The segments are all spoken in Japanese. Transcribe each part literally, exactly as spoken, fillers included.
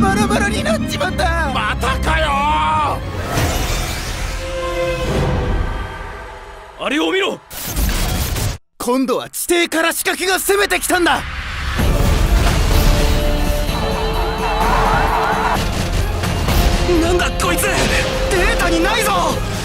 バラバラになっちまった。 またかよ。あれを見ろ。 今度は地底から仕掛けが攻めてきたんだ。なんだこいつ、データにないぞ。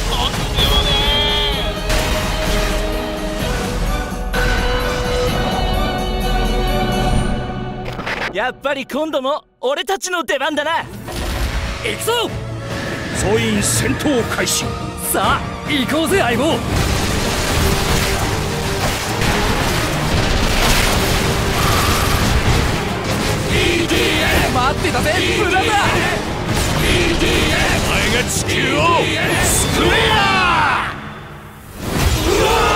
やっぱり今度も俺たちの出番だな。行くぞ。 総員戦闘開始。 さあ行こうぜ相棒。 イーディーエフ待ってたぜブラザー。 イーディーエフ お前が地球を救えや。うわ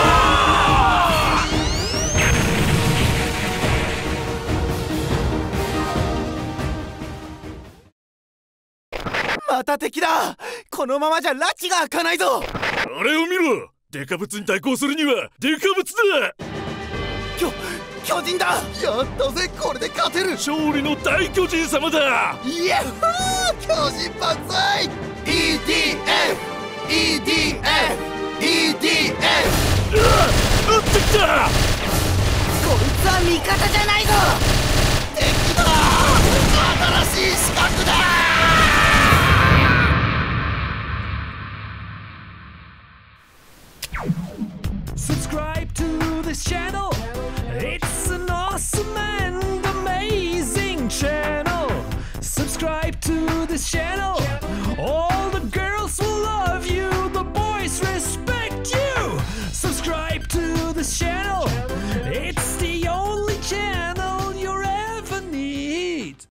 また敵だ。このままじゃ拉致が開かないぞ。 あれを見ろ。デカブツに対抗するにはデカブツだ。 巨巨人だ。やったぜ、これで勝てる。 勝利の大巨人様だ。 イエッホー、巨人万歳。 イーディーエフ イーディーエフ イーディーエフ。 うわっ、撃ってきた。 こいつは味方じゃないぞ。敵だ。新しい資格だ。 Subscribe to this channel. It's an awesome and amazing channel. Subscribe to this channel. All the girls will love you. The boys respect you. Subscribe to this channel.